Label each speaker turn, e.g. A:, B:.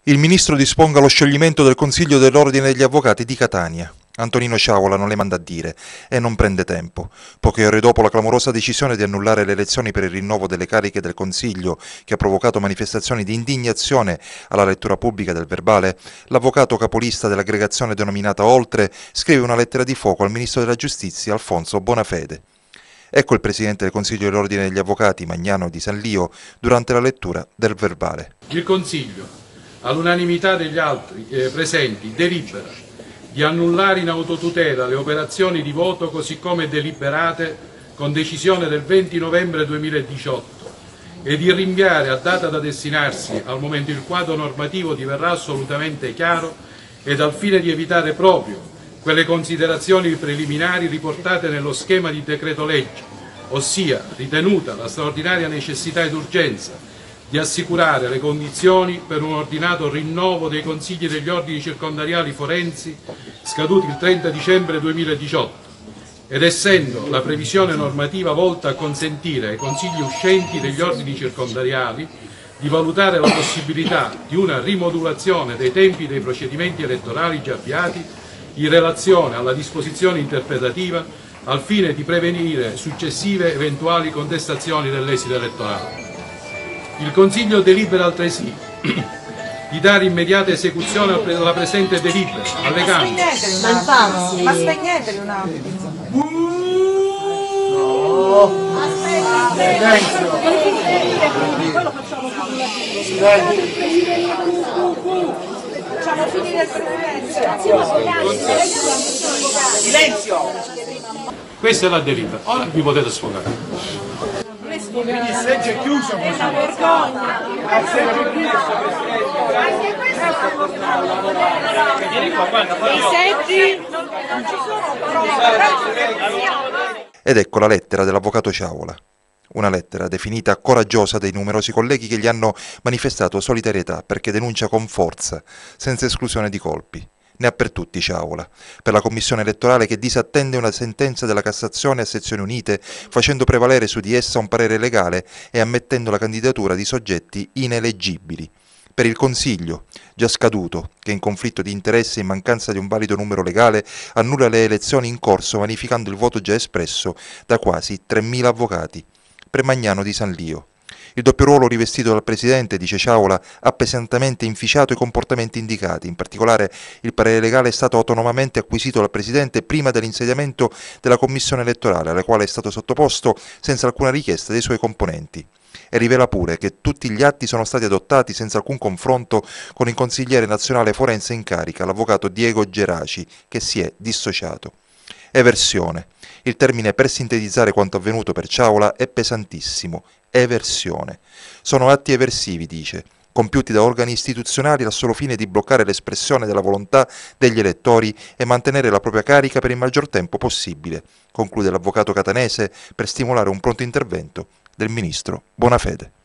A: Il ministro disponga lo scioglimento del Consiglio dell'Ordine degli Avvocati di Catania. Antonino Sciavola non le manda a dire e non prende tempo. Poche ore dopo la clamorosa decisione di annullare le elezioni per il rinnovo delle cariche del Consiglio, che ha provocato manifestazioni di indignazione alla lettura pubblica del verbale, l'avvocato capolista dell'aggregazione denominata Oltre scrive una lettera di fuoco al ministro della Giustizia Alfonso Bonafede. Ecco il presidente del Consiglio dell'Ordine degli Avvocati, Magnano di San Lio, durante la lettura del verbale.
B: Il Consiglio, all'unanimità degli altri presenti, delibera di annullare in autotutela le operazioni di voto così come deliberate con decisione del 20 novembre 2018 e di rinviare a data da destinarsi al momento il quadro normativo diverrà assolutamente chiaro ed al fine di evitare proprio quelle considerazioni preliminari riportate nello schema di decreto legge, ossia ritenuta la straordinaria necessità ed urgenza di assicurare le condizioni per un ordinato rinnovo dei consigli degli ordini circondariali forensi scaduti il 30 dicembre 2018 ed essendo la previsione normativa volta a consentire ai consigli uscenti degli ordini circondariali di valutare la possibilità di una rimodulazione dei tempi dei procedimenti elettorali già avviati in relazione alla disposizione interpretativa al fine di prevenire successive eventuali contestazioni dell'esito elettorale. Il Consiglio delibera altresì di dare immediata esecuzione alla presente delibera, allegando...
C: Ma spegneteli un attimo. Facciamo finire il silenzio.
B: Questa è la delibera, ora vi potete sfogare.
D: Quindi il seggio è chiuso.
C: È una vergogna. Anche questo i seggi non ci sono parole.
A: Ed ecco la lettera dell'avvocato Sciavola. Una lettera definita coraggiosa dai numerosi colleghi che gli hanno manifestato solidarietà perché denuncia con forza, senza esclusione di colpi. Ne ha per tutti Sciavola, per la commissione elettorale che disattende una sentenza della Cassazione a sezioni unite facendo prevalere su di essa un parere legale e ammettendo la candidatura di soggetti ineleggibili. Per il Consiglio, già scaduto, che in conflitto di interesse e in mancanza di un valido numero legale annulla le elezioni in corso vanificando il voto già espresso da quasi 3.000 avvocati. Per Magnano di San Lio. Il doppio ruolo rivestito dal Presidente, dice Sciavola, ha pesantemente inficiato i comportamenti indicati. In particolare il parere legale è stato autonomamente acquisito dal Presidente prima dell'insediamento della Commissione elettorale, alla quale è stato sottoposto senza alcuna richiesta dei suoi componenti. E rivela pure che tutti gli atti sono stati adottati senza alcun confronto con il consigliere nazionale forense in carica, l'avvocato Diego Geraci, che si è dissociato. Eversione. Il termine per sintetizzare quanto avvenuto per Sciavola è pesantissimo. Eversione. Sono atti eversivi, dice, compiuti da organi istituzionali al solo fine di bloccare l'espressione della volontà degli elettori e mantenere la propria carica per il maggior tempo possibile, conclude l'avvocato catanese per stimolare un pronto intervento del ministro Bonafede.